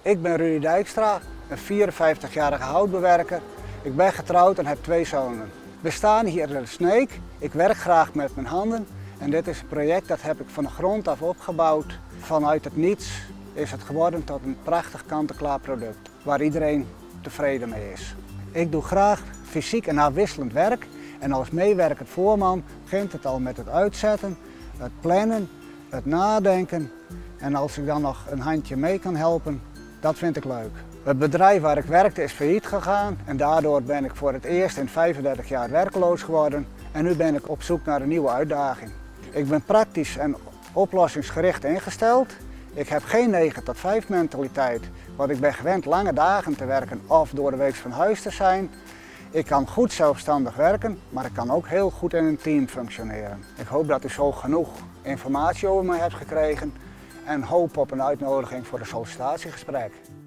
Ik ben Rudy Dijkstra, een 54-jarige houtbewerker. Ik ben getrouwd en heb 2 zonen. We staan hier in de Sneek. Ik werk graag met mijn handen en dit is een project dat heb ik van de grond af opgebouwd. Vanuit het niets is het geworden tot een prachtig kant-en-klaar product waar iedereen tevreden mee is. Ik doe graag fysiek en afwisselend werk en als meewerkend voorman begint het al met het uitzetten, het plannen, het nadenken en als ik dan nog een handje mee kan helpen, dat vind ik leuk. Het bedrijf waar ik werkte is failliet gegaan en daardoor ben ik voor het eerst in 35 jaar werkloos geworden en nu ben ik op zoek naar een nieuwe uitdaging. Ik ben praktisch en oplossingsgericht ingesteld. Ik heb geen 9 tot 5 mentaliteit, want ik ben gewend lange dagen te werken of door de week van huis te zijn. Ik kan goed zelfstandig werken, maar ik kan ook heel goed in een team functioneren. Ik hoop dat u zo genoeg informatie over mij hebt gekregen en hoop op een uitnodiging voor een sollicitatiegesprek.